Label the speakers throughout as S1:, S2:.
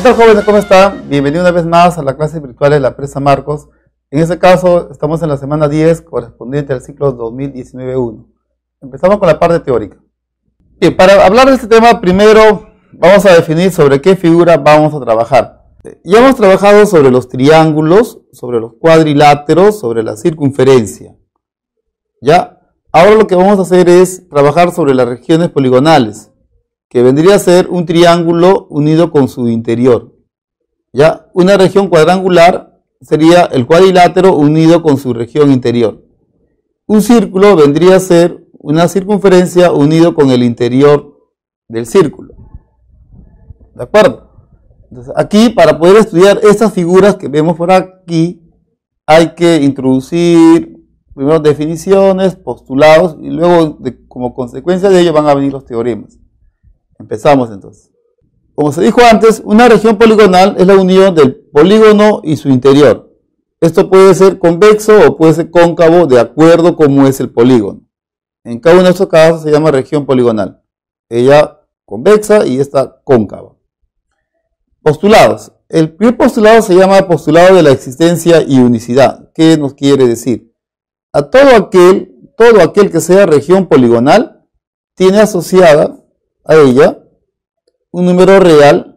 S1: ¿Qué tal, jóvenes? ¿Cómo están? Bienvenidos una vez más a la clase virtual de la empresa Marcos. En este caso, estamos en la semana 10, correspondiente al ciclo 2019-1. Empezamos con la parte teórica. Bien, para hablar de este tema, primero vamos a definir sobre qué figura vamos a trabajar. Ya hemos trabajado sobre los triángulos, sobre los cuadriláteros, sobre la circunferencia. ¿Ya? Ahora lo que vamos a hacer es trabajar sobre las regiones poligonales, que vendría a ser un triángulo unido con su interior. ¿Ya? Una región cuadrangular sería el cuadrilátero unido con su región interior. Un círculo vendría a ser una circunferencia unido con el interior del círculo. ¿De acuerdo? Entonces, aquí, para poder estudiar estas figuras que vemos por aquí, hay que introducir primero definiciones, postulados, y luego, como consecuencia de ello, van a venir los teoremas. Empezamos entonces. Como se dijo antes, una región poligonal es la unión del polígono y su interior. Esto puede ser convexo o puede ser cóncavo de acuerdo a cómo es el polígono. En cada uno de estos casos se llama región poligonal. Ella convexa y esta cóncava. Postulados. El primer postulado se llama postulado de la existencia y unicidad. ¿Qué nos quiere decir? A todo aquel que sea región poligonal tiene asociada a ella un número real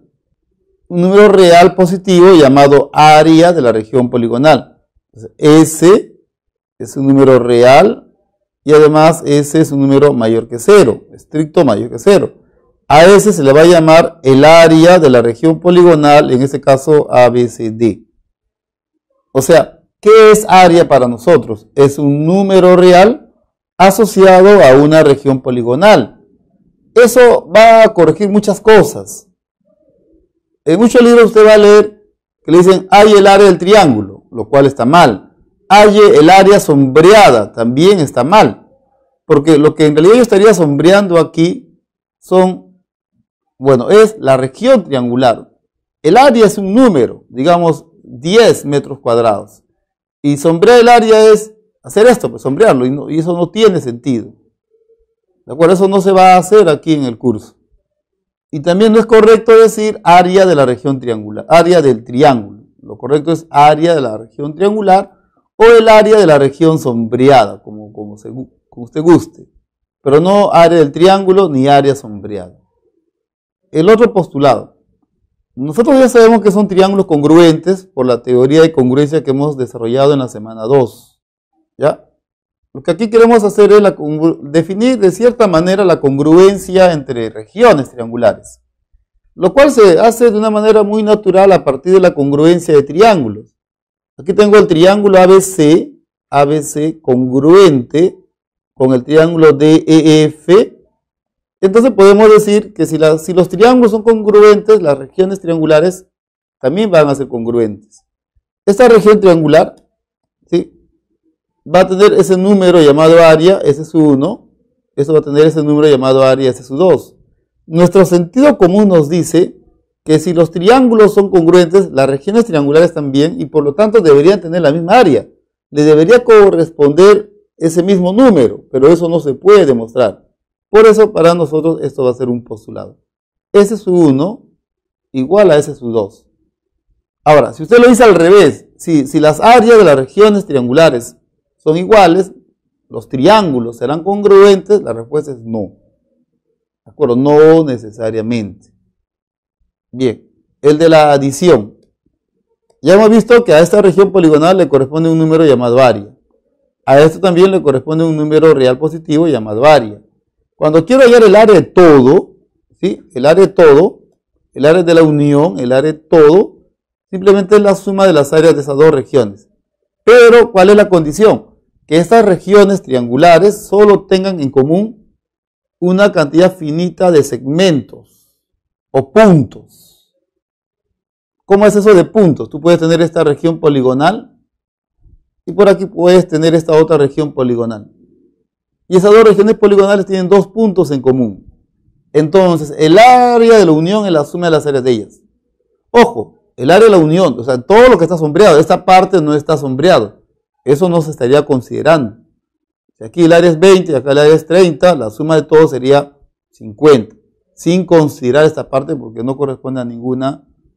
S1: positivo llamado área de la región poligonal. S es un número real y además S es un número mayor que 0, estricto mayor que 0. A ese se le va a llamar el área de la región poligonal, en este caso ABCD. O sea, ¿qué es área para nosotros? Es un número real asociado a una región poligonal. Eso va a corregir muchas cosas. En muchos libros usted va a leer que le dicen hay el área del triángulo, lo cual está mal. Hay el área sombreada, también está mal. Porque lo que en realidad yo estaría sombreando aquí es la región triangular. El área es un número, digamos 10 metros cuadrados. Y sombrear el área es hacer esto, pues sombrearlo, y eso no tiene sentido. ¿De acuerdo? Eso no se va a hacer aquí en el curso. Y también no es correcto decir área de la región triangular, área del triángulo. Lo correcto es área de la región triangular o el área de la región sombreada, como usted guste. Pero no área del triángulo ni área sombreada. El otro postulado. Nosotros ya sabemos que son triángulos congruentes por la teoría de congruencia que hemos desarrollado en la semana 2. ¿Ya? Lo que aquí queremos hacer es definir de cierta manera la congruencia entre regiones triangulares, lo cual se hace de una manera muy natural a partir de la congruencia de triángulos. Aquí tengo el triángulo ABC congruente con el triángulo DEF. Entonces podemos decir que si los triángulos son congruentes, las regiones triangulares también van a ser congruentes. Esta región triangular, ¿sí?, va a tener ese número llamado área, ese es su 1. Eso va a tener ese número llamado área, ese es su 2. Nuestro sentido común nos dice que si los triángulos son congruentes, las regiones triangulares también, y por lo tanto deberían tener la misma área. Le debería corresponder ese mismo número, pero eso no se puede demostrar. Por eso para nosotros esto va a ser un postulado. Ese es su 1 igual a ese es su 2. Ahora, si usted lo dice al revés, si las áreas de las regiones triangulares son iguales, los triángulos serán congruentes, la respuesta es no. ¿De acuerdo? No necesariamente. Bien, el de la adición. Ya hemos visto que a esta región poligonal le corresponde un número llamado área. A esto también le corresponde un número real positivo llamado área. Cuando quiero hallar el área de todo, ¿sí?, el área de todo, el área de la unión, el área de todo, simplemente es la suma de las áreas de esas dos regiones. Pero, ¿cuál es la condición? Que estas regiones triangulares solo tengan en común una cantidad finita de segmentos o puntos. ¿Cómo es eso de puntos? Tú puedes tener esta región poligonal y por aquí puedes tener esta otra región poligonal. Y esas dos regiones poligonales tienen dos puntos en común. Entonces, el área de la unión es la suma de las áreas de ellas. Ojo, el área de la unión, o sea, todo lo que está sombreado, esta parte no está sombreado. Eso no se estaría considerando. Si aquí el área es 20 y acá el área es 30, la suma de todo sería 50. Sin considerar esta parte porque no corresponde a ninguna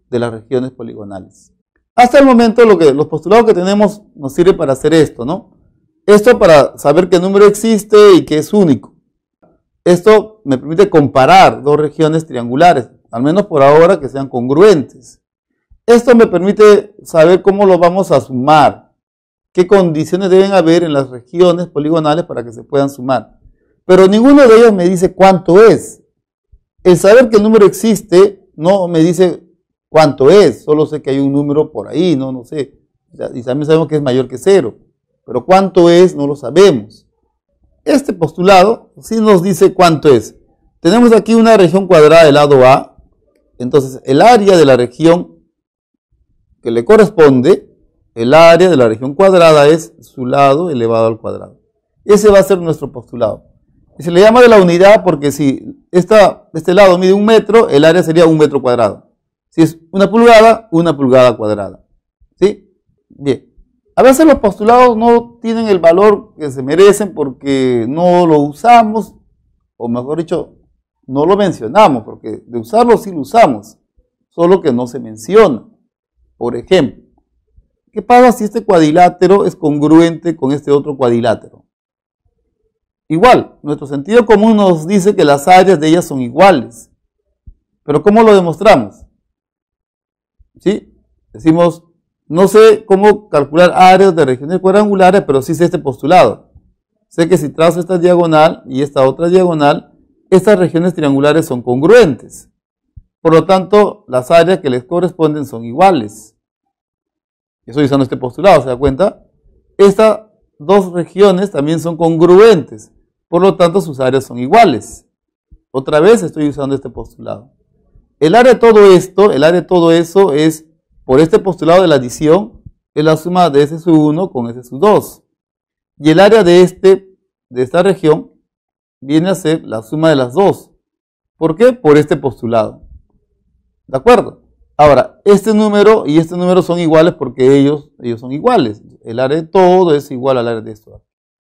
S1: de las regiones poligonales. Hasta el momento los postulados que tenemos nos sirven para hacer esto, ¿no? Esto para saber qué número existe y que es único. Esto me permite comparar dos regiones triangulares, al menos por ahora que sean congruentes. Esto me permite saber cómo lo vamos a sumar, qué condiciones deben haber en las regiones poligonales para que se puedan sumar. Pero ninguno de ellos me dice cuánto es. El saber que el número existe no me dice cuánto es, solo sé que hay un número por ahí, no sé. Y también sabemos que es mayor que 0, pero cuánto es no lo sabemos. Este postulado sí nos dice cuánto es. Tenemos aquí una región cuadrada del lado A, entonces el área de la región que le corresponde, el área de la región cuadrada es su lado elevado al cuadrado. Ese va a ser nuestro postulado. Y se le llama de la unidad porque si este lado mide 1 metro, el área sería 1 metro cuadrado. Si es 1 pulgada cuadrada. ¿Sí? Bien. A veces los postulados no tienen el valor que se merecen porque no lo usamos, o mejor dicho, no lo mencionamos, porque de usarlo sí lo usamos, solo que no se menciona. Por ejemplo, ¿qué pasa si este cuadrilátero es congruente con este otro cuadrilátero? Igual, nuestro sentido común nos dice que las áreas de ellas son iguales. Pero ¿cómo lo demostramos? ¿Sí? Decimos, no sé cómo calcular áreas de regiones cuadrangulares, pero sí sé este postulado. Sé que si trazo esta diagonal y esta otra diagonal, estas regiones triangulares son congruentes. Por lo tanto, las áreas que les corresponden son iguales. Estoy usando este postulado, ¿se da cuenta? Estas dos regiones también son congruentes. Por lo tanto, sus áreas son iguales. Otra vez estoy usando este postulado. El área de todo esto, el área de todo eso es, por este postulado de la adición, es la suma de S sub 1 con S sub 2. Y el área de esta región viene a ser la suma de las dos. ¿Por qué? Por este postulado. ¿De acuerdo? Ahora, este número y este número son iguales porque ellos son iguales. El área de todo es igual al área de esto.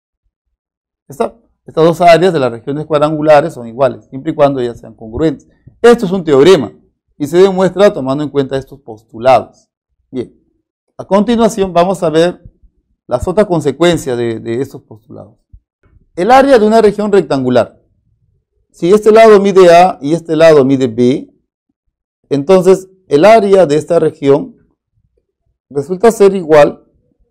S1: Estas dos áreas de las regiones cuadrangulares son iguales, siempre y cuando ellas sean congruentes. Esto es un teorema y se demuestra tomando en cuenta estos postulados. Bien, a continuación vamos a ver las otras consecuencias de estos postulados. El área de una región rectangular. Si este lado mide A y este lado mide B, entonces el área de esta región resulta ser igual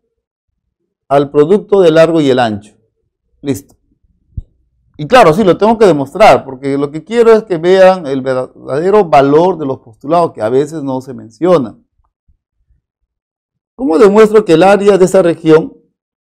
S1: al producto del largo y el ancho. Listo. Y claro, sí, lo tengo que demostrar, porque lo que quiero es que vean el verdadero valor de los postulados que a veces no se mencionan. ¿Cómo demuestro que el área de esa región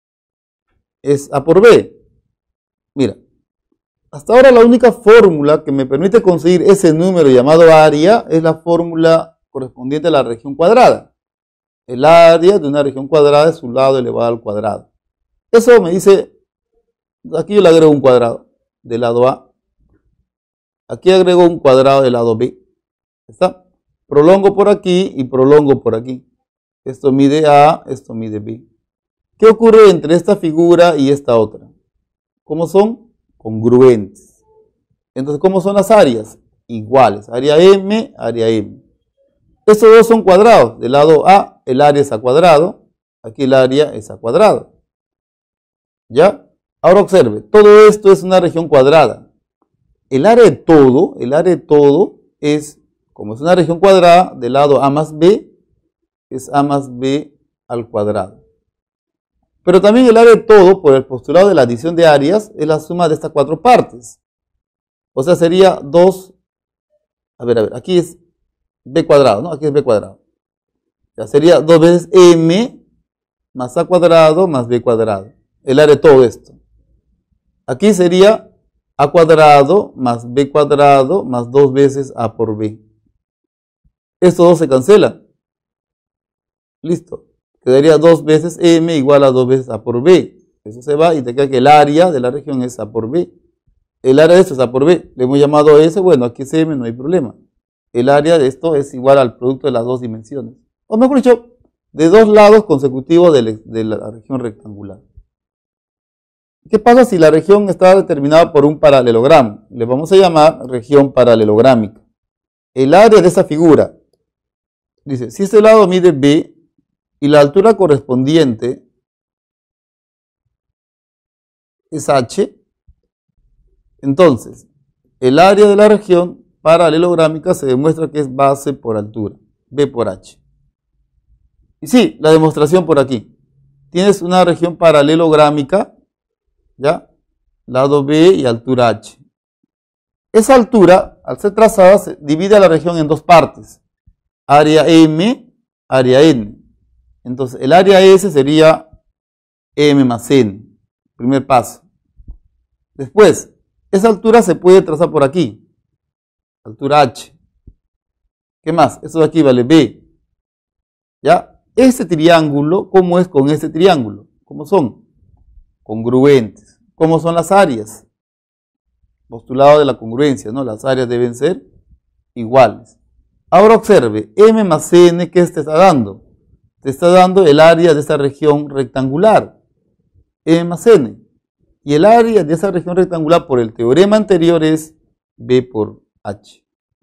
S1: es A por B? Mira, hasta ahora la única fórmula que me permite conseguir ese número llamado área es la fórmula correspondiente a la región cuadrada. El área de una región cuadrada es su lado elevado al cuadrado. Eso me dice, aquí yo le agrego un cuadrado del lado A. Aquí agrego un cuadrado del lado B. ¿Está? Prolongo por aquí y prolongo por aquí. Esto mide A, esto mide B. ¿Qué ocurre entre esta figura y esta otra? ¿Cómo son? Congruentes. Entonces, ¿cómo son las áreas? Iguales. Área M, área M. Estos dos son cuadrados. Del lado A, el área es A cuadrado. Aquí el área es A cuadrado. ¿Ya? Ahora observe, todo esto es una región cuadrada. El área de todo es, como es una región cuadrada, del lado A más B, es A más B al cuadrado. Pero también el área de todo, por el postulado de la adición de áreas, es la suma de estas cuatro partes. O sea, sería 2, aquí es B cuadrado, ¿no? Aquí es B cuadrado. Ya sería 2 veces M más A cuadrado más B cuadrado. El área de todo esto. Aquí sería A cuadrado más B cuadrado más 2 veces A por B. Estos dos se cancelan. Listo. Quedaría 2 veces M igual a 2 veces A por B. Eso se va y te queda que el área de la región es A por B. El área de esto es A por B. Le hemos llamado S, bueno, aquí es M, no hay problema. El área de esto es igual al producto de las dos dimensiones. O mejor dicho, de dos lados consecutivos de la región rectangular. ¿Qué pasa si la región está determinada por un paralelogramo? Le vamos a llamar región paralelográmica. El área de esa figura dice, si este lado mide B y la altura correspondiente es H, entonces el área de la región paralelográmica se demuestra que es base por altura, B por H. Y sí, la demostración por aquí. Tienes una región paralelográmica, ¿ya? Lado B y altura H. Esa altura, al ser trazada, se divide a la región en dos partes. Área M, área N. Entonces, el área S sería M más N. Primer paso. Después, esa altura se puede trazar por aquí. Altura H. ¿Qué más? Eso de aquí vale B. ¿Ya? Este triángulo, ¿cómo es con este triángulo? ¿Cómo son? Congruentes. ¿Cómo son las áreas? Postulado de la congruencia, ¿no? Las áreas deben ser iguales. Ahora observe, M más N, ¿qué te está dando? Te está dando el área de esta región rectangular. M más N. Y el área de esa región rectangular por el teorema anterior es B por H.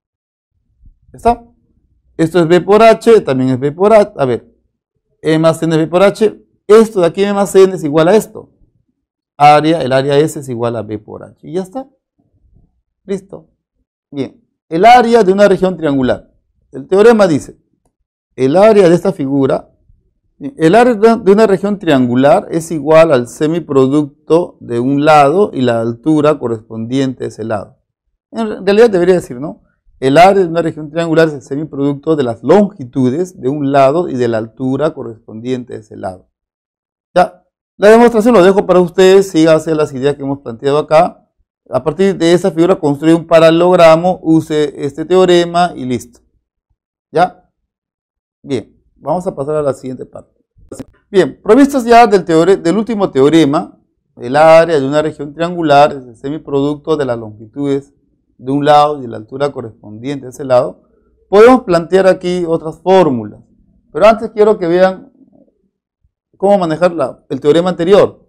S1: ¿Está? Esto es B por H, también es B por H. A ver, M más N es B por H. Esto de aquí M más N es igual a esto. El área S es igual a B por H. Y ya está. Listo. Bien. El área de una región triangular. El teorema dice, el área de esta figura, el área de una región triangular es igual al semiproducto de un lado y la altura correspondiente a ese lado. En realidad debería decir, ¿no? El área de una región triangular es el semiproducto de las longitudes de un lado y de la altura correspondiente a ese lado. Ya, la demostración lo dejo para ustedes, síganse las ideas que hemos planteado acá. A partir de esa figura construye un paralelogramo, use este teorema y listo. ¿Ya? Bien, vamos a pasar a la siguiente parte. Bien, provistos ya del último teorema, el área de una región triangular es el semiproducto de las longitudes de un lado y de la altura correspondiente a ese lado, podemos plantear aquí otras fórmulas. Pero antes quiero que vean cómo manejar el teorema anterior.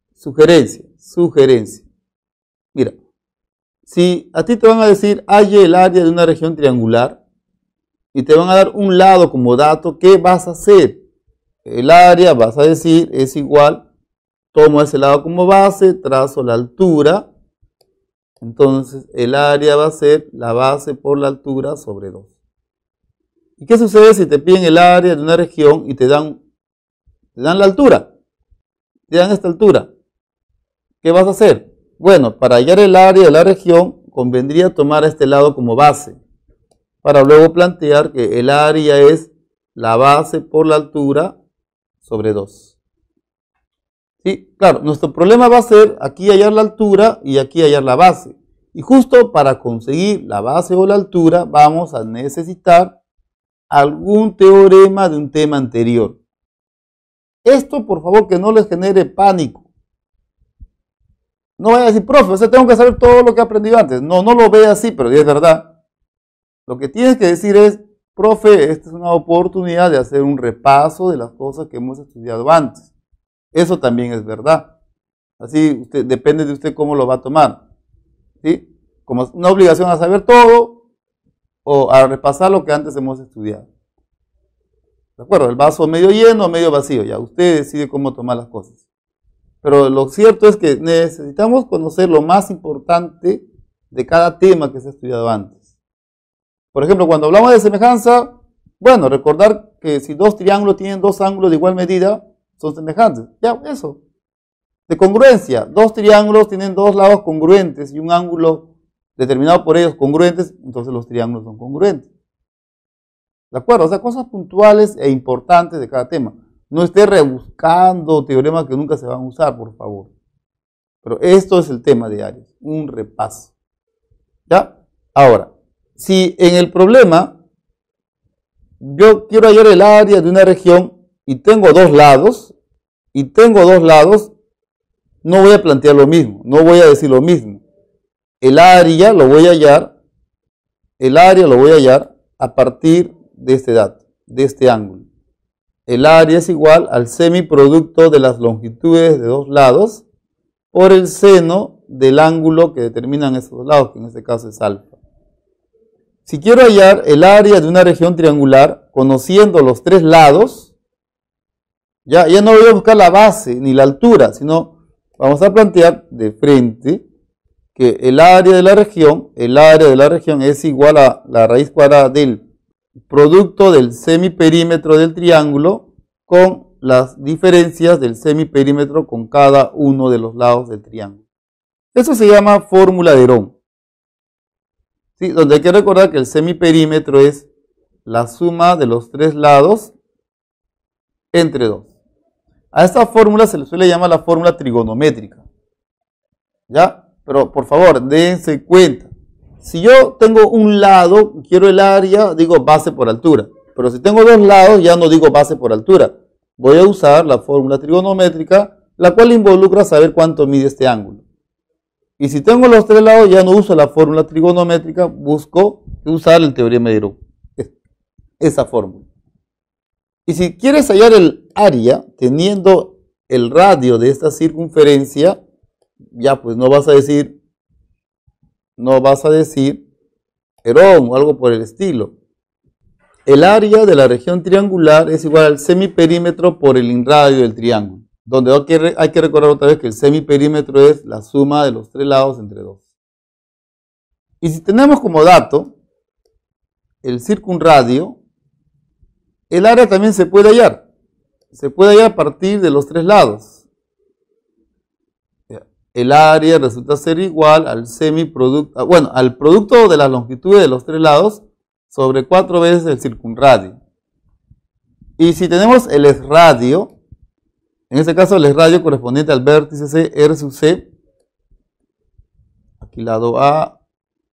S1: Sugerencia. Mira, si a ti te van a decir, halle el área de una región triangular, y te van a dar un lado como dato, ¿qué vas a hacer? El área, vas a decir, es igual, tomo ese lado como base, trazo la altura, entonces el área va a ser la base por la altura sobre 2. ¿Y qué sucede si te piden el área de una región y te dan la altura? Te dan esta altura. ¿Qué vas a hacer? Bueno, para hallar el área de la región, convendría tomar este lado como base, para luego plantear que el área es la base por la altura sobre 2. ¿Sí? Claro, nuestro problema va a ser aquí hallar la altura y aquí hallar la base. Y justo para conseguir la base o la altura vamos a necesitar algún teorema de un tema anterior. Esto, por favor, que no les genere pánico. No vaya a decir, profe, o sea, tengo que saber todo lo que he aprendido antes. No, no lo ve así, pero es verdad. Lo que tienes que decir es, profe, esta es una oportunidad de hacer un repaso de las cosas que hemos estudiado antes. Eso también es verdad. Así depende de usted cómo lo va a tomar. ¿Sí? Como una obligación a saber todo o a repasar lo que antes hemos estudiado. ¿De acuerdo? El vaso medio lleno o medio vacío. Ya usted decide cómo tomar las cosas. Pero lo cierto es que necesitamos conocer lo más importante de cada tema que se ha estudiado antes. Por ejemplo, cuando hablamos de semejanza, bueno, recordar que si dos triángulos tienen dos ángulos de igual medida, son semejantes. Ya, eso. De congruencia, dos triángulos tienen dos lados congruentes y un ángulo determinado por ellos congruentes, entonces los triángulos son congruentes. ¿De acuerdo? O sea, cosas puntuales e importantes de cada tema. No esté rebuscando teoremas que nunca se van a usar, por favor. Pero esto es el tema de áreas, un repaso. ¿Ya? Ahora, si en el problema yo quiero hallar el área de una región y tengo dos lados, no voy a plantear lo mismo, no voy a decir lo mismo. El área lo voy a hallar a partir de este dato, de este ángulo. El área es igual al semiproducto de las longitudes de dos lados por el seno del ángulo que determinan esos dos lados, que en este caso es alfa. Si quiero hallar el área de una región triangular, conociendo los tres lados, ya no voy a buscar la base ni la altura, sino vamos a plantear de frente que el área de la región es igual a la raíz cuadrada del producto del semiperímetro del triángulo con las diferencias del semiperímetro con cada uno de los lados del triángulo. Eso se llama fórmula de Herón. ¿Sí? Donde hay que recordar que el semiperímetro es la suma de los tres lados entre 2. A esta fórmula se le suele llamar la fórmula trigonométrica. ¿Ya? Pero por favor, dense cuenta. Si yo tengo un lado, quiero el área, digo base por altura. Pero si tengo dos lados, ya no digo base por altura. Voy a usar la fórmula trigonométrica, la cual involucra saber cuánto mide este ángulo. Y si tengo los tres lados, ya no uso la fórmula trigonométrica, busco usar el teorema de Herón. Esa fórmula. Y si quieres hallar el área teniendo el radio de esta circunferencia, ya pues no vas a decir Herón o algo por el estilo. El área de la región triangular es igual al semiperímetro por el inradio del triángulo, donde hay que recordar otra vez que el semiperímetro es la suma de los tres lados entre 2. Y si tenemos como dato el circunradio, el área también se puede hallar. Se puede hallar a partir de los tres lados. El área resulta ser igual al al producto de las longitudes de los tres lados sobre 4 veces el circunradio. Y si tenemos el esradio, en este caso el esradio correspondiente al vértice C, R sub C, aquí lado A,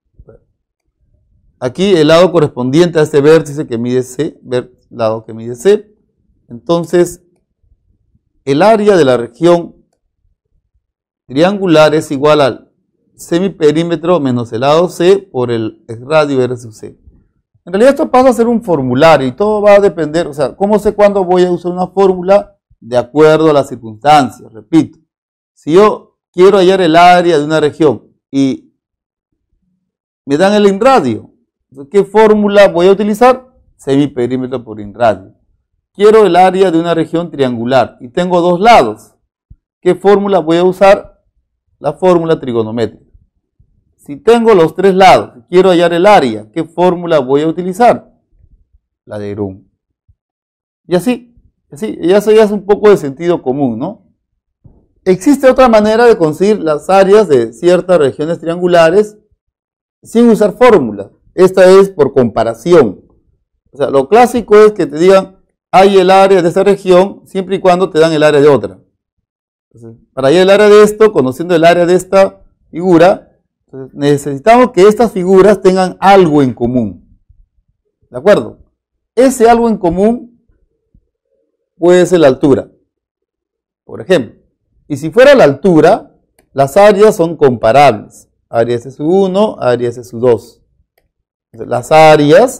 S1: aquí el lado correspondiente a este vértice que mide C, lado que mide C, entonces el área de la región triangular es igual al semiperímetro menos el lado C por el radio R sub C. En realidad esto pasa a ser un formulario y todo va a depender, o sea, ¿cómo sé cuándo voy a usar una fórmula? De acuerdo a las circunstancias, repito. Si yo quiero hallar el área de una región y me dan el inradio, ¿qué fórmula voy a utilizar? Semiperímetro por inradio. Quiero el área de una región triangular y tengo dos lados. ¿Qué fórmula voy a usar? La fórmula trigonométrica. Si tengo los tres lados y quiero hallar el área, ¿qué fórmula voy a utilizar? La de Herón. Y así, ya eso ya es un poco de sentido común, ¿no? Existe otra manera de conseguir las áreas de ciertas regiones triangulares sin usar fórmulas. Esta es por comparación. O sea, lo clásico es que te digan, hay el área de esa región, siempre y cuando te dan el área de otra. Entonces, para hallar el área de esto, conociendo el área de esta figura, entonces necesitamos que estas figuras tengan algo en común. ¿De acuerdo? Ese algo en común puede ser la altura, por ejemplo. Y si fuera la altura, las áreas son comparables. Área S1, área S2. Las áreas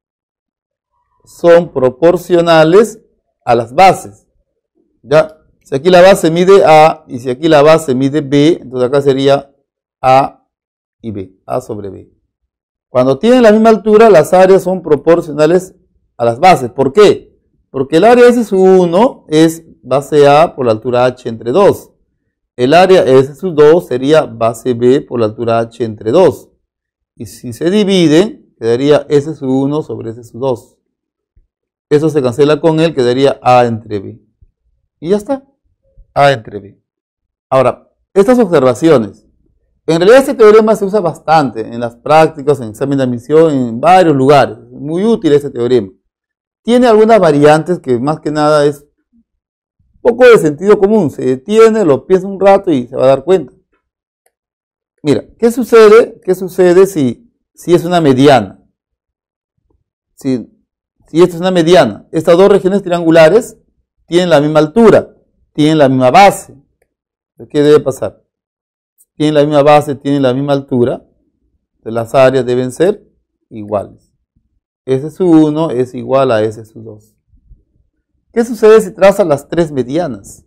S1: son proporcionales a las bases. ¿Ya? Si aquí la base mide A y si aquí la base mide B, entonces acá sería A y B, A sobre B. Cuando tienen la misma altura, las áreas son proporcionales a las bases. ¿Por qué? Porque el área S1 es base A por la altura H entre 2. El área S2 sería base B por la altura H entre 2. Y si se dividen, quedaría S1 sobre S2. Eso se cancela con él, quedaría A entre B. Y ya está. A entre B. Ahora, estas observaciones. En realidad este teorema se usa bastante en las prácticas, en examen de admisión, en varios lugares. Es muy útil este teorema. Tiene algunas variantes que más que nada es un poco de sentido común. Se detiene, lo piensa un rato y se va a dar cuenta. Mira, ¿qué sucede? ¿Qué sucede si es una mediana? Si esta es una mediana, estas dos regiones triangulares tienen la misma altura, tienen la misma base. ¿Qué debe pasar? Tienen la misma base, tienen la misma altura, las áreas deben ser iguales. S1 es igual a S2. ¿Qué sucede si trazas las tres medianas?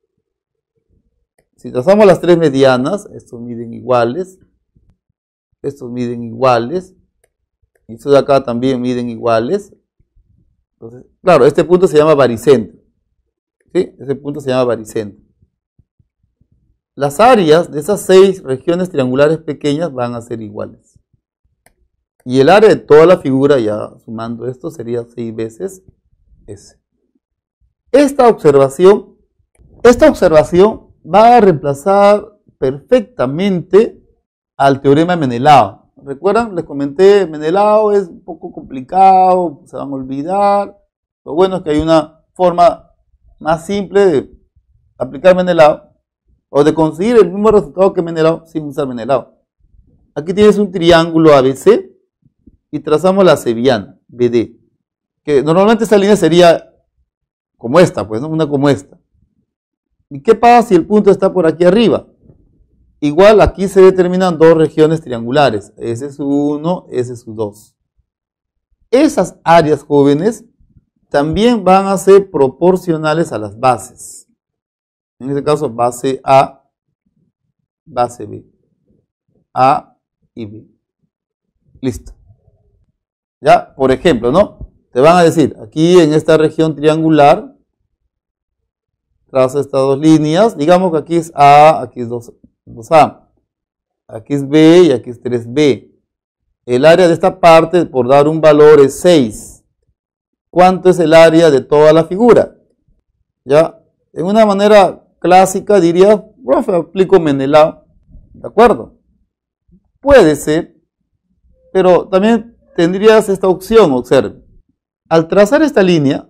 S1: Si trazamos las tres medianas, estos miden iguales, y estos de acá también miden iguales. Entonces, claro, este punto se llama baricentro. ¿Sí? Ese punto se llama baricentro. Las áreas de esas 6 regiones triangulares pequeñas van a ser iguales. Y el área de toda la figura, ya sumando esto, sería 6 veces S. Esta observación va a reemplazar perfectamente al teorema de Menelao. ¿Recuerdan? Les comenté, Menelao es un poco complicado, se van a olvidar. Lo bueno es que hay una forma más simple de aplicar Menelao o de conseguir el mismo resultado que Menelao sin usar Menelao. Aquí tienes un triángulo ABC y trazamos la sevillana, BD, que normalmente esa línea sería como esta, pues, ¿no? Una como esta. ¿Y qué pasa si el punto está por aquí arriba? Igual aquí se determinan 2 regiones triangulares, S1, S2. Esas áreas, jóvenes, también van a ser proporcionales a las bases. En este caso, base A, base B. A y B. Listo. Ya, por ejemplo, ¿no? Te van a decir, aquí en esta región triangular, traza estas 2 líneas, digamos que aquí es A, aquí es 2A, aquí es B y aquí es 3B. El área de esta parte, por dar un valor, es 6. ¿Cuánto es el área de toda la figura? Ya, en una manera clásica diría, profe, aplico Menelao, ¿de acuerdo? Puede ser, pero también tendrías esta opción, observe. Al trazar esta línea,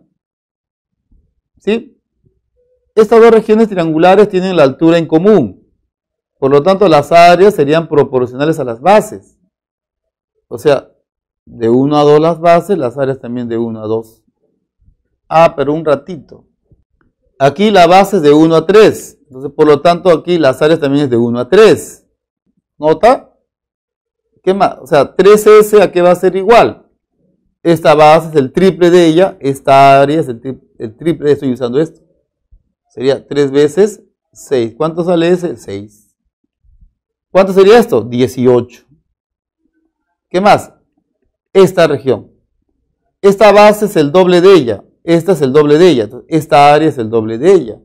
S1: ¿sí? Estas 2 regiones triangulares tienen la altura en común. Por lo tanto, las áreas serían proporcionales a las bases. O sea, de 1 a 2 las bases, las áreas también de 1 a 2. Ah, pero un ratito. Aquí la base es de 1 a 3. Entonces, por lo tanto, aquí las áreas también es de 1 a 3. ¿Nota? ¿Qué más? O sea, 3S, ¿a qué va a ser igual? Esta base es el triple de ella, esta área es el triple, estoy usando esto. Sería 3 veces 6. ¿Cuánto sale ese? 6. ¿Cuánto sería esto? 18. ¿Qué más? Esta región. Esta base es el doble de ella. Esta es el doble de ella. Entonces, esta área es el doble de ella.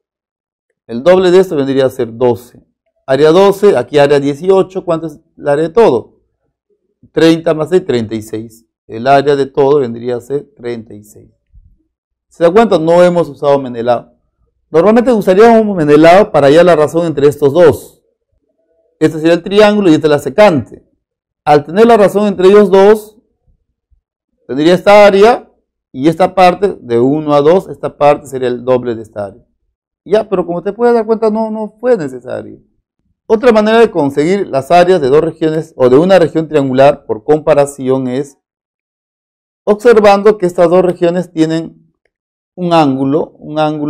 S1: El doble de esto vendría a ser 12. Área 12, aquí área 18. ¿Cuánto es el área de todo? 30 más 6, 36. El área de todo vendría a ser 36. ¿Se da cuenta? No hemos usado Menelao. Normalmente usaríamos Menelao para hallar la razón entre estos 2. Este sería el triángulo y este la secante. Al tener la razón entre ellos 2, tendría esta área y esta parte de 1 a 2, esta parte sería el doble de esta área. Ya, pero como te puedes dar cuenta, no fue necesario. Otra manera de conseguir las áreas de 2 regiones o de una región triangular por comparación es observando que estas 2 regiones tienen un ángulo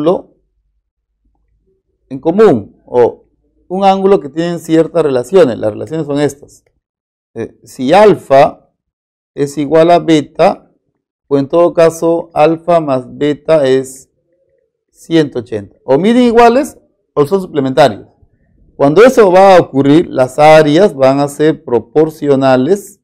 S1: en común o un ángulo que tienen ciertas relaciones. Las relaciones son estas. Si alfa es igual a beta, o en todo caso alfa más beta es 180. O miden iguales o son suplementarios. Cuando eso va a ocurrir, las áreas van a ser proporcionales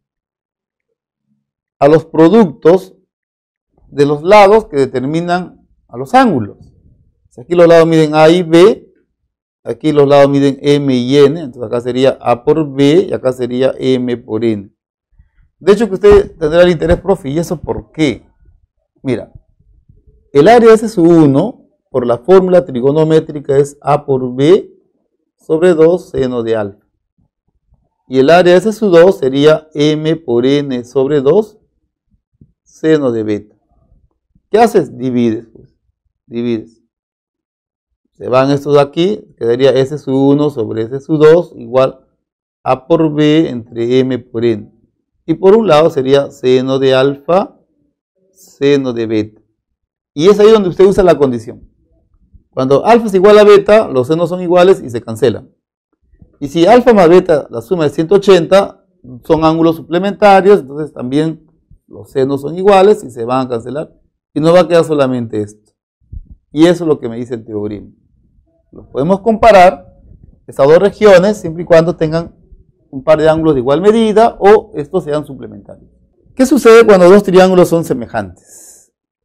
S1: a los productos de los lados que determinan a los ángulos. Aquí los lados miden A y B, aquí los lados miden M y N, entonces acá sería A por B y acá sería M por N. De hecho que usted tendrá el interés, profe, ¿y eso por qué? Mira, el área de S1 por la fórmula trigonométrica es A por B sobre 2 seno de alfa. Y el área de S2 sería M por N sobre 2 seno de beta. ¿Qué haces? Divides, pues. Divides. Se van estos de aquí, quedaría S1 sobre S2 igual A por B entre M por N. Y por un lado sería seno de alfa, seno de beta. Y es ahí donde usted usa la condición. Cuando alfa es igual a beta, los senos son iguales y se cancelan. Y si alfa más beta, la suma es 180, son ángulos suplementarios, entonces también los senos son iguales y se van a cancelar. Y nos va a quedar solamente esto. Y eso es lo que me dice el teorema. Los podemos comparar, estas 2 regiones, siempre y cuando tengan un par de ángulos de igual medida o estos sean suplementarios. ¿Qué sucede cuando 2 triángulos son semejantes?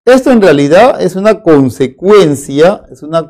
S1: Esto en realidad es una consecuencia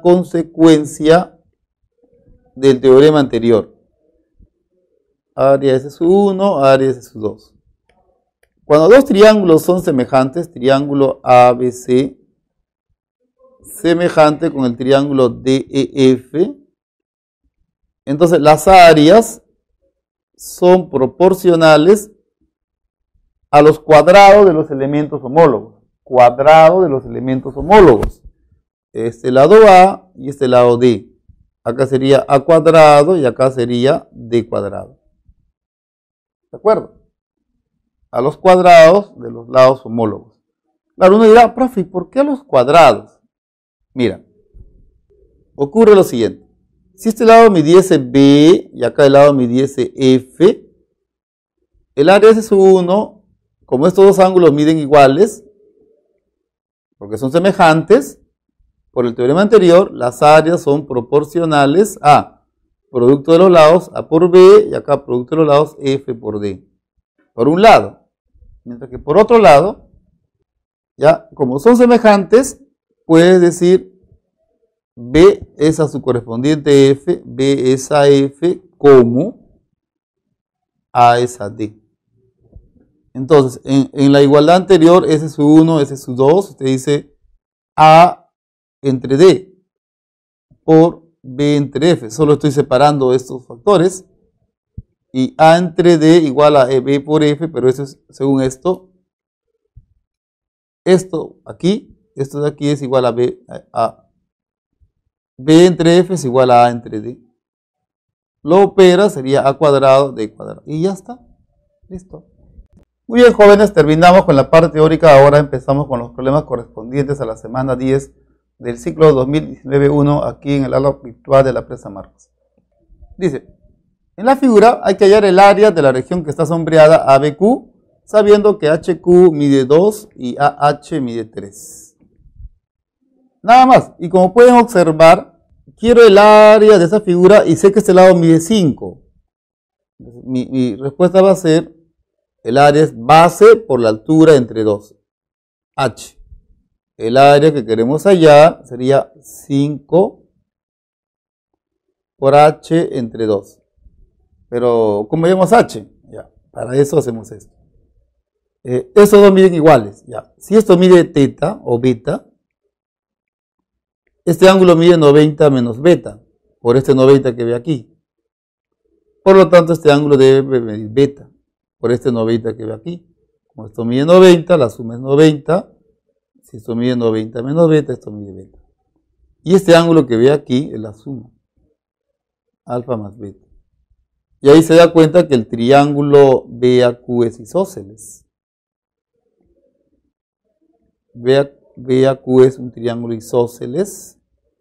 S1: del teorema anterior. Área S sub 1, área S sub 2. Cuando dos triángulos son semejantes, triángulo ABC semejante con el triángulo DEF, entonces las áreas son proporcionales a los cuadrados de los elementos homólogos. Cuadrado de los elementos homólogos. Este lado A y este lado D. Acá sería A cuadrado y acá sería D cuadrado. ¿De acuerdo? A los cuadrados de los lados homólogos. Claro, uno dirá, profe, ¿por qué a los cuadrados? Mira, ocurre lo siguiente. Si este lado midiese B y acá el lado midiese F, el área S sub 1, como estos dos ángulos miden iguales, porque son semejantes, por el teorema anterior, las áreas son proporcionales a producto de los lados A por B y acá producto de los lados F por D. Por un lado. Mientras que por otro lado, ya como son semejantes, puedes decir B es a su correspondiente F, B es a F como A es a D. Entonces, en la igualdad anterior, S sub 1, S sub 2, usted dice A entre D por B entre F. Solo estoy separando estos factores. Y A entre D igual a B por F, pero eso es según esto. Esto de aquí es igual a B entre F es igual a entre D. Lo opera, sería A cuadrado, D cuadrado. Y ya está. Listo. Muy bien, jóvenes, terminamos con la parte teórica. Ahora empezamos con los problemas correspondientes a la semana 10 del ciclo 2019-1 aquí en el aula virtual de la Presa Marcos. Dice, en la figura hay que hallar el área de la región que está sombreada ABQ, sabiendo que HQ mide 2 y AH mide 3. Nada más. Y como pueden observar, quiero el área de esa figura y sé que este lado mide 5. Mi respuesta va a ser, el área es base por la altura entre 2. H. El área que queremos hallar sería 5 por H entre 2. Pero, ¿cómo llamamos H? Ya, para eso hacemos esto. Estos dos miden iguales. Ya. Si esto mide teta o beta, este ángulo mide 90 menos beta, por este 90 que ve aquí. Por lo tanto, este ángulo debe medir beta, por este 90 que ve aquí. Como esto mide 90, la suma es 90. Si esto mide 90 menos beta, esto mide beta. Y este ángulo que ve aquí es la suma. Alfa más beta. Y ahí se da cuenta que el triángulo BAQ es isósceles. BAQ es un triángulo isósceles.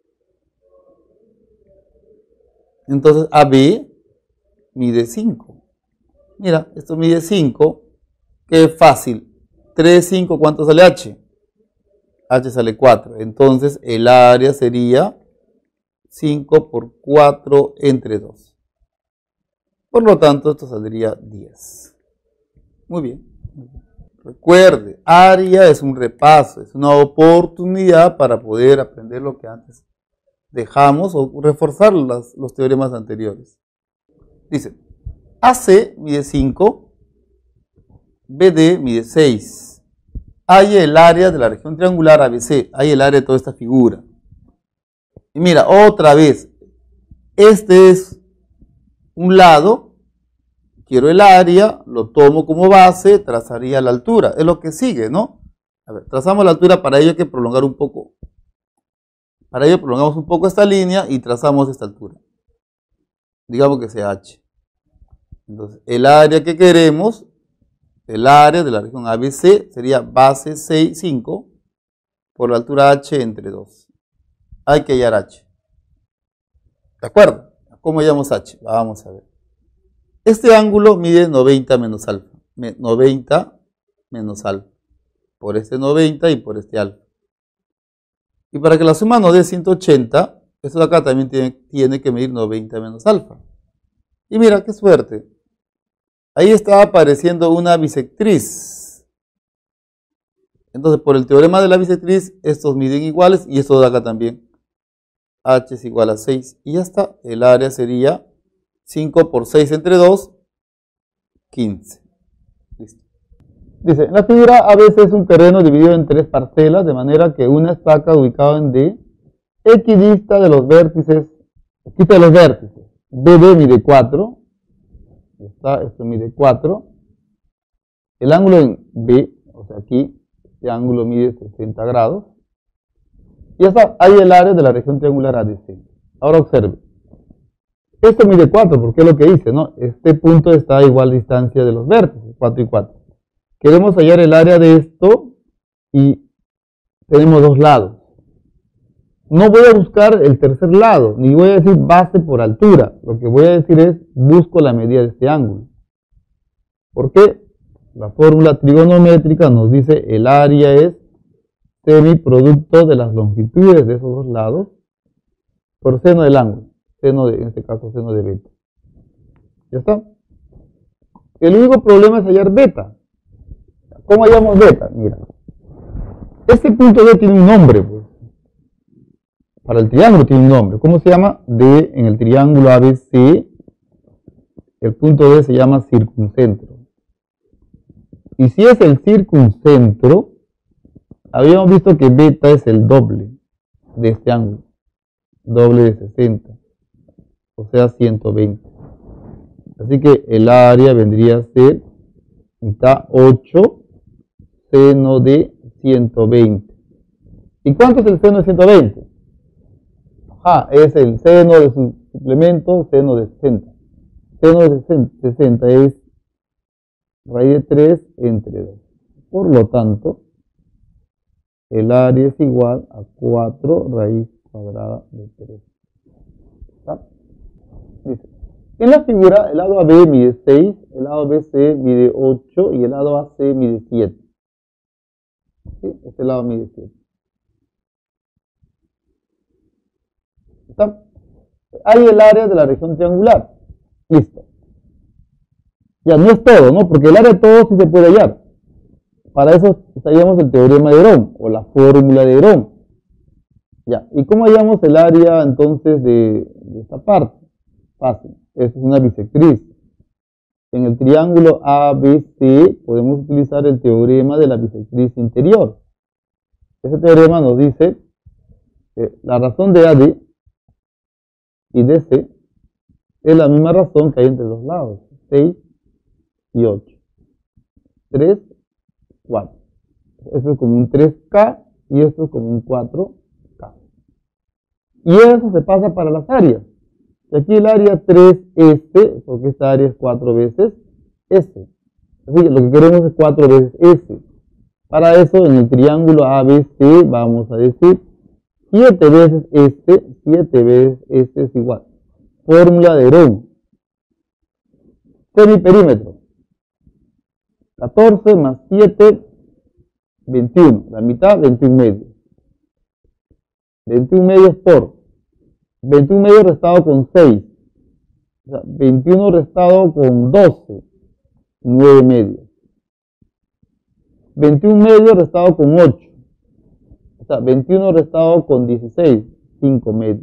S1: Entonces AB mide 5. Mira, esto mide 5. Qué fácil. 3, 5, ¿cuánto sale H? H sale 4. Entonces el área sería 5 por 4 entre 2. Por lo tanto, esto saldría 10. Muy bien. Recuerde, área es un repaso, es una oportunidad para poder aprender lo que antes dejamos o reforzar los teoremas anteriores. Dice, AC mide 5, BD mide 6. Hay el área de la región triangular ABC, hay el área de toda esta figura. Y mira, otra vez, este es un lado, quiero el área, lo tomo como base, trazaría la altura. Es lo que sigue, ¿no? A ver, trazamos la altura, para ello hay que prolongar un poco. Para ello prolongamos un poco esta línea y trazamos esta altura. Digamos que sea H. Entonces, el área que queremos, el área de la región ABC, sería base 6, 5, por la altura H entre 2. Hay que hallar H. ¿De acuerdo? ¿Cómo hallamos H? Vamos a ver. Este ángulo mide 90 menos alfa. 90 menos alfa. Por este 90 y por este alfa. Y para que la suma nos dé 180, esto de acá también tiene que medir 90 menos alfa. Y mira, qué suerte. Ahí está apareciendo una bisectriz. Entonces, por el teorema de la bisectriz, estos miden iguales y esto de acá también. H es igual a 6 y ya está. El área sería 5 por 6 entre 2, 15. Listo. Dice, en la figura a veces es un terreno dividido en 3 parcelas, de manera que una estaca ubicada en D, equidista de los vértices, BD mide 4, está, esto mide 4, el ángulo en B, o sea aquí, este ángulo mide 60 grados, y está, hay el área de la región triangular ADC. Ahora observe, esto mide 4, porque es lo que dice, ¿no? Este punto está a igual distancia de los vértices, 4 y 4. Queremos hallar el área de esto y tenemos dos lados. No voy a buscar el tercer lado, ni voy a decir base por altura. Lo que voy a decir es, busco la medida de este ángulo. ¿Por qué? La fórmula trigonométrica nos dice el área es semiproducto de las longitudes de esos dos lados por seno del ángulo. En este caso, seno de beta. ¿Ya está? El único problema es hallar beta. ¿Cómo hallamos beta? Mira, este punto D tiene un nombre, pues. Para el triángulo tiene un nombre. ¿Cómo se llama? D en el triángulo ABC, el punto D se llama circuncentro. Y si es el circuncentro, habíamos visto que beta es el doble de este ángulo. Doble de 60. O sea, 120. Así que el área vendría a ser mitad 8 seno de 120. ¿Y cuánto es el seno de 120? Es el seno de su suplemento, seno de 60. Seno de 60 es raíz de 3 entre 2. Por lo tanto, el área es igual a 4 raíz cuadrada de 3. ¿Está? Dice, en la figura, el lado AB mide 6, el lado BC mide 8 y el lado AC mide 7. ¿Sí? Este lado mide 7. ¿Está? Hay el área de la región triangular. Listo. Ya no es todo, ¿no? Porque el área de todo sí se puede hallar. Para eso usaríamos el teorema de Herón o la fórmula de Herón. Ya. ¿Y cómo hallamos el área entonces de esta parte? Fácil. Es una bisectriz. En el triángulo ABC podemos utilizar el teorema de la bisectriz interior. Ese teorema nos dice que la razón de AD y DC es la misma razón que hay entre los lados, 6 y 8. 3, 4. Esto es como un 3K y esto es como un 4K. Y eso se pasa para las áreas. Y aquí el área 3S, porque esta área es 4 veces S. Así que lo que queremos es 4 veces S. Para eso, en el triángulo ABC vamos a decir 7 veces S, 7 veces S es igual. Fórmula de Herón. Semiperímetro. 14 más 7, 21. La mitad, 21 medios. 21 medios por 21 medios restado con 6. O sea, 21 restado con 12. 9 medios. 21 medios restado con 8. O sea, 21 restado con 16. 5 medios.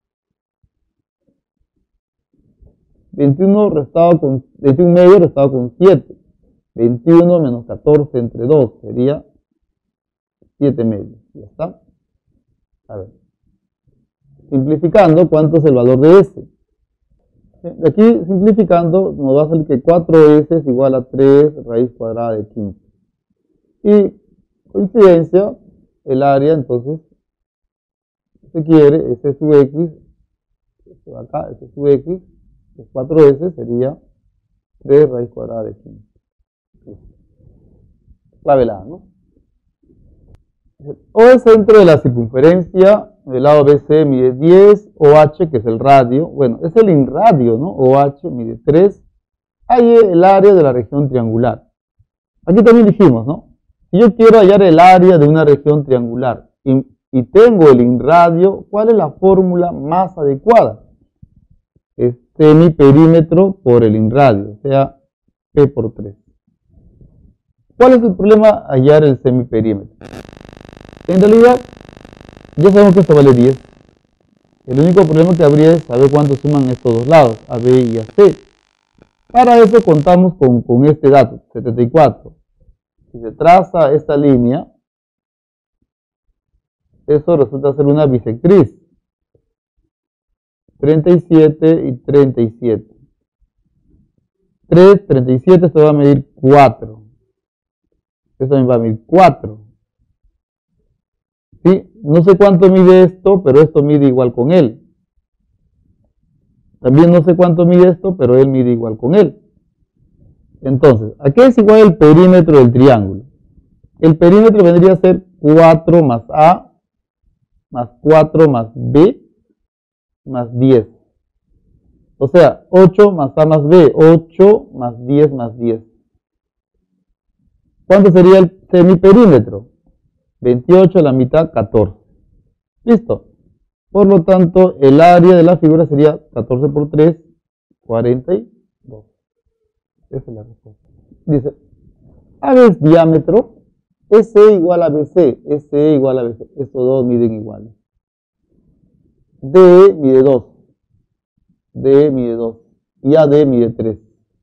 S1: 21 medios restado con 7. 21 menos 14 entre 2 sería 7 medios. ¿Ya está? A ver. Simplificando, ¿cuánto es el valor de S? De aquí, simplificando, nos va a salir que 4S es igual a 3 raíz cuadrada de 15. Y, coincidencia, el área, entonces, se quiere, S sub X, esto de acá, S sub X, es 4S, sería 3 raíz cuadrada de 15. Clave la A, ¿no? O el centro de la circunferencia, del lado BC mide 10, OH, que es el radio, bueno, es el inradio, ¿no? OH mide 3, hay el área de la región triangular. Aquí también dijimos, ¿no? Si yo quiero hallar el área de una región triangular y tengo el inradio, ¿cuál es la fórmula más adecuada? Es semiperímetro por el inradio, o sea, P por 3. ¿Cuál es el problema? Hallar el semiperímetro. En realidad, ya sabemos que esto vale 10. El único problema que habría es saber cuánto suman estos dos lados, AB y AC. Para eso contamos con este dato, 74. Si se traza esta línea, eso resulta ser una bisectriz. 37 y 37. 3, 37, esto va a medir 4. Esto también va a medir 4. ¿Sí? No sé cuánto mide esto, pero esto mide igual con él. También no sé cuánto mide esto, pero él mide igual con él. Entonces, ¿a qué es igual el perímetro del triángulo? El perímetro vendría a ser 4 más A, más 4 más B, más 10. O sea, 8 más A más B, 8 más 10 más 10. ¿Cuánto sería el semiperímetro? 28 a la mitad, 14. ¿Listo? Por lo tanto, el área de la figura sería 14 por 3, 42. Esa es la respuesta. Dice, AB es diámetro, SE igual a BC, SE igual a BC. Estos dos miden iguales. DE mide 2. DE mide 2. Y AD mide 3.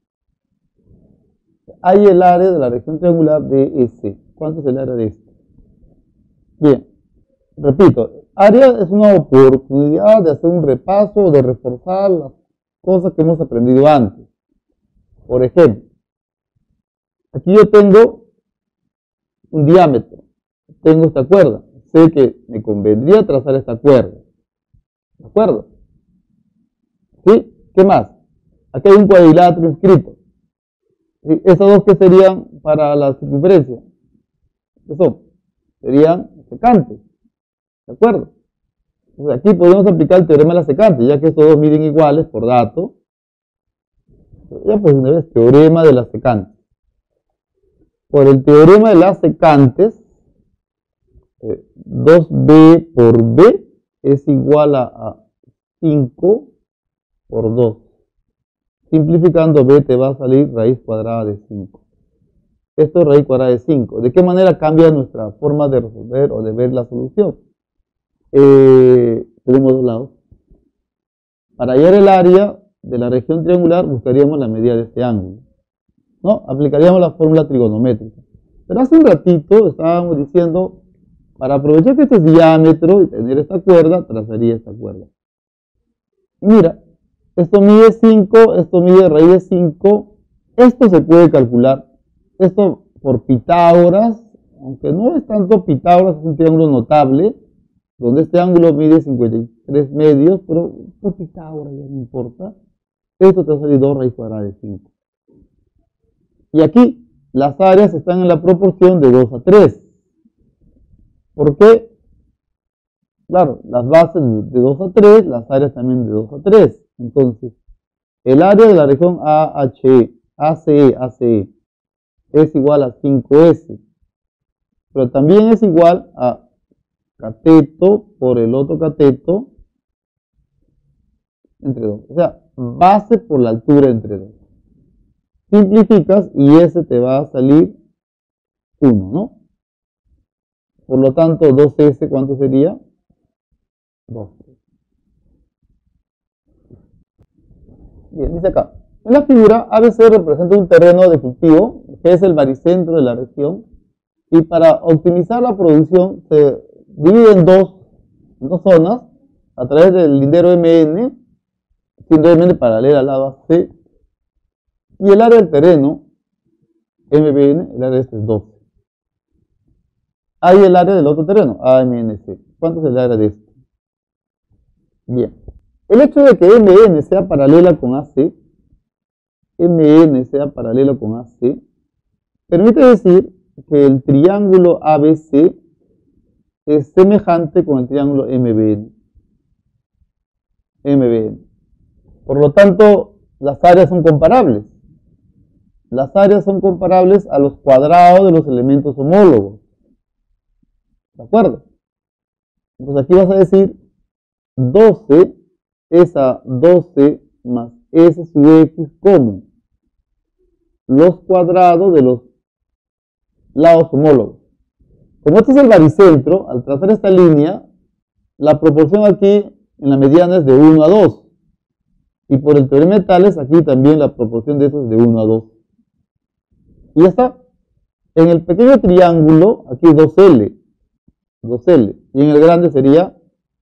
S1: Hay el área de la región triangular DS. ¿Cuánto es el área de este? Bien, repito, área es una oportunidad de hacer un repaso, de reforzar las cosas que hemos aprendido antes. Por ejemplo, aquí yo tengo un diámetro, tengo esta cuerda, sé que me convendría trazar esta cuerda, ¿de acuerdo? ¿Sí? ¿Qué más? Aquí hay un cuadrilátero inscrito. ¿Sí? ¿Esas dos qué serían para la circunferencia? ¿Qué son? Serían secantes, ¿de acuerdo? Entonces aquí podemos aplicar el teorema de la secante, ya que estos dos miden iguales por dato. Ya pues una vez, teorema de la secante. Por el teorema de las secantes, 2b por b es igual a 5 por 2. Simplificando, b te va a salir raíz cuadrada de 5. Esto es raíz cuadrada de 5. ¿De qué manera cambia nuestra forma de resolver o de ver la solución? Tenemos dos lados. Para hallar el área de la región triangular, buscaríamos la medida de este ángulo, ¿no? Aplicaríamos la fórmula trigonométrica. Pero hace un ratito estábamos diciendo, para aprovechar que este es diámetro y tener esta cuerda, trazaría esta cuerda. Mira, esto mide 5, esto mide raíz de 5, esto se puede calcular. Esto por Pitágoras, aunque no es tanto Pitágoras, es un triángulo notable, donde este ángulo mide 53 medios, pero por Pitágoras ya no importa. Esto te va a salir 2 raíz cuadrada de 5. Y aquí las áreas están en la proporción de 2 a 3. ¿Por qué? Claro, las bases de 2 a 3, las áreas también de 2 a 3. Entonces, el área de la región ACE es igual a 5S. Pero también es igual a cateto por el otro cateto entre 2. O sea, base por la altura entre 2. Simplificas y ese te va a salir 1, ¿no? Por lo tanto, 2S, ¿cuánto sería? 2. Bien, dice acá. En la figura, ABC representa un terreno de cultivo, que es el baricentro de la región, y para optimizar la producción se divide en dos zonas a través del lindero MN, siendo MN paralela al lado AC, y el área del terreno, MBN, el área de este es 12. Hay el área del otro terreno, AMNC. ¿Cuánto es el área de este? Bien. El hecho de que MN sea paralela con AC, permite decir que el triángulo ABC es semejante con el triángulo MBN. Por lo tanto, las áreas son comparables. Las áreas son comparables a los cuadrados de los elementos homólogos. ¿De acuerdo? Entonces aquí vas a decir 12 es a 12 más S sub X como los cuadrados de los lados homólogos. Como este es el baricentro, al trazar esta línea, la proporción aquí en la mediana es de 1 a 2. Y por el teorema de Tales, aquí también la proporción de eso es de 1 a 2. Y ya está. En el pequeño triángulo, aquí 2L. 2L. Y en el grande sería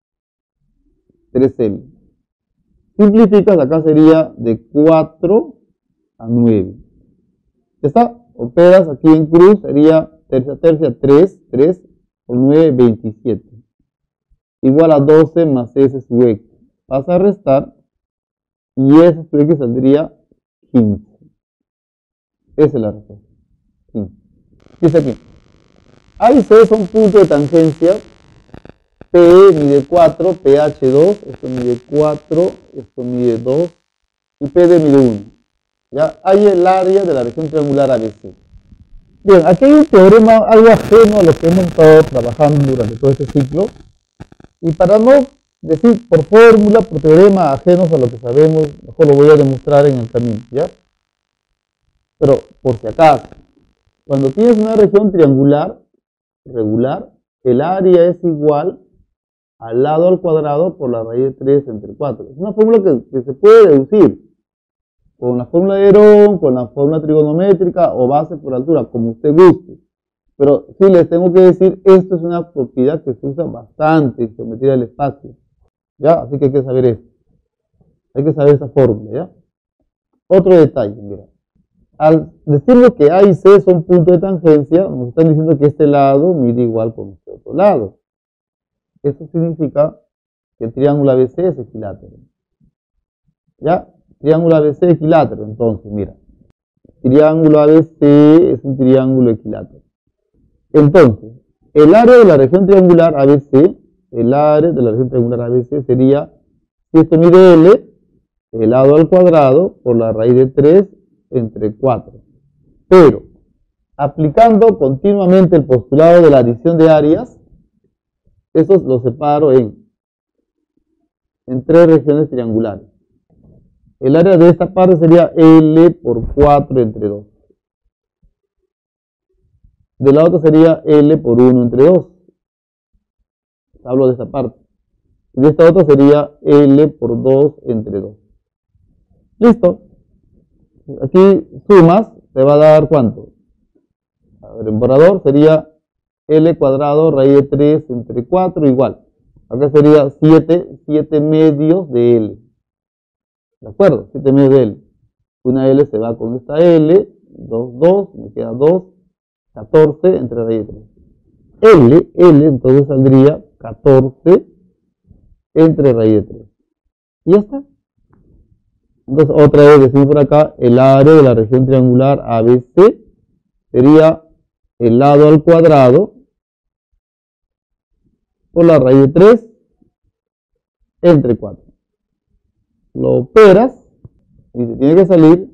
S1: 3L. Simplificas, acá sería de 4 a 9. Ya está. Operas aquí en cruz, sería tercia, tercia, 3. 3 por 9, 27. Igual a 12 más S sub X. Vas a restar y S sub X saldría 15. Esa es la respuesta. 15. Dice aquí. A y C son puntos de tangencia. P mide 4, pH 2, esto mide 4, esto mide 2 y PD mide 1. ¿Ya? Hay el área de la región triangular ABC. Bien, aquí hay un teorema algo ajeno a lo que hemos estado trabajando durante todo este ciclo. Y para no decir por fórmula, por teorema, ajenos a lo que sabemos, mejor lo voy a demostrar en el camino, ¿ya? Pero por si acaso, cuando tienes una región triangular regular, el área es igual al lado al cuadrado por la raíz de 3 entre 4. Es una fórmula que se puede deducir con la fórmula de Herón, con la fórmula trigonométrica o base por altura, como usted guste. Pero sí les tengo que decir, esto es una propiedad que se usa bastante en geometría del espacio. ¿Ya? Así que hay que saber esto. Hay que saber esa fórmula, ¿ya? Otro detalle, mira. Al decirlo que A y C son puntos de tangencia, nos están diciendo que este lado mide igual con este otro lado. Eso significa que el triángulo ABC es equilátero. ¿Ya? Triángulo ABC equilátero. Entonces, mira. Triángulo ABC es un triángulo equilátero. Entonces, el área de la región triangular ABC, sería, si esto mide L, el lado al cuadrado por la raíz de 3 entre 4. Pero, aplicando continuamente el postulado de la adición de áreas, eso lo separo en 3 regiones triangulares. El área de esta parte sería L por 4 entre 2. De la otra sería L por 1 entre 2. Hablo de esta parte. Y de esta otra sería L por 2 entre 2. Listo. Aquí sumas, te va a dar ¿cuánto? A ver, en borrador sería L cuadrado raíz de 3 entre 4 igual. Acá sería 7 medios de L. ¿De acuerdo? 7 medios de L. Una L se va con esta L. 2, me queda 2. 14 entre raíz de 3. L, entonces saldría 14 entre raíz de 3. Y ya está. Entonces, otra vez decimos por acá, el área de la región triangular ABC sería el lado al cuadrado por la raíz de 3 entre 4. Lo operas y te tiene que salir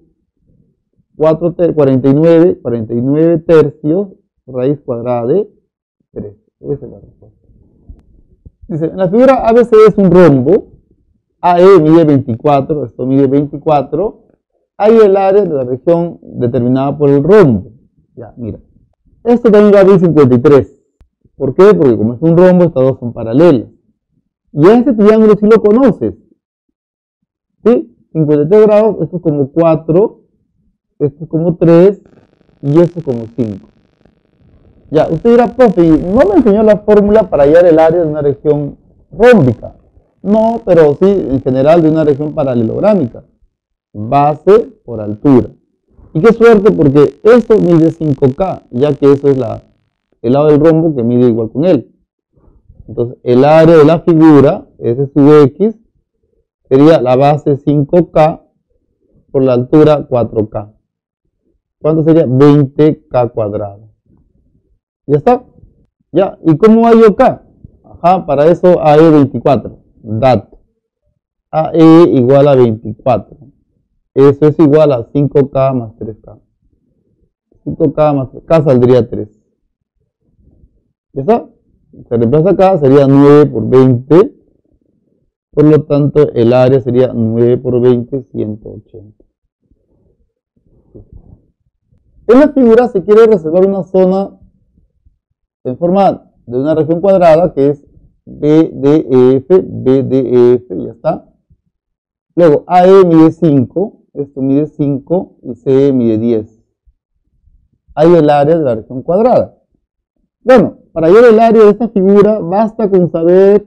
S1: 49 tercios raíz cuadrada de 3. Esa es la respuesta. Dice, en la figura ABC es un rombo. AE mide 24, esto mide 24. Hay el área de la región determinada por el rombo. Ya, mira. Esto también va a medir 53. ¿Por qué? Porque como es un rombo, estas dos son paralelas. Y a este triángulo sí lo conoces. ¿Sí? 53 grados, esto es como 4, esto es como 3 y esto es como 5. Ya, usted dirá, profe, ¿no me enseñó la fórmula para hallar el área de una región rómbica? No, pero sí, en general de una región paralelográmica. Base por altura. Y qué suerte porque esto mide 5K, ya que eso es el lado del rombo que mide igual con él. Entonces, el área de la figura, S sub X, sería la base 5K por la altura 4K. ¿Cuánto sería? 20K cuadrado. ¿Ya está? Ya, ¿y cómo hallo K? Ajá, para eso AE 24. Dato. AE igual a 24. Eso es igual a 5K más 3K. 5K más 3K saldría 3. ¿Ya está? Se reemplaza acá, sería 9 por 20. Por lo tanto, el área sería 9 por 20, 180. En la figura se quiere reservar una zona en forma de una región cuadrada que es BDEF, BDEF, ya está. Luego AE mide 5, esto mide 5 y CE mide 10. Hay el área de la región cuadrada. Bueno, para hallar el área de esta figura basta con saber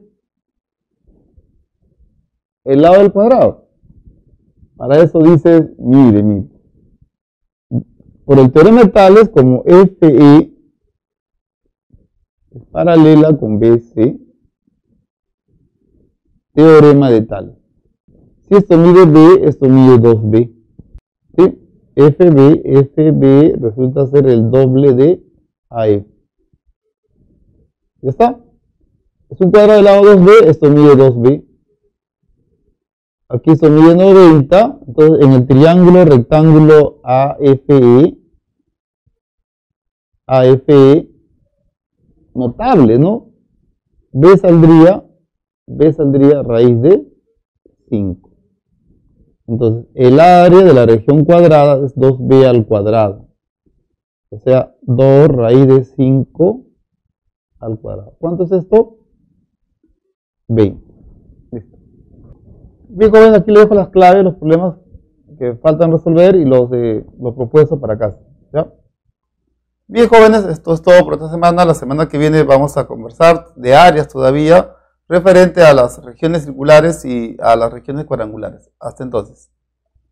S1: el lado del cuadrado. Para eso dices, mire. Por el teorema de Tales, como FE es paralela con BC, teorema de Tales. Si esto mide B, esto mide 2B. ¿Sí? FB resulta ser el doble de AF. ¿Ya está? Es un cuadrado del lado 2B, esto mide 2B. Aquí esto mide 90, entonces en el triángulo rectángulo AFE, notable, ¿no? B saldría raíz de 5. Entonces, el área de la región cuadrada es 2b al cuadrado. O sea, 2 raíz de 5 al cuadrado. ¿Cuánto es esto? 20. Listo. Bien, jóvenes, aquí les dejo las claves, los problemas que faltan resolver y los propuestos para casa. ¿Ya? Bien, jóvenes, esto es todo por esta semana. La semana que viene vamos a conversar de áreas todavía referente a las regiones circulares y a las regiones cuadrangulares. Hasta entonces.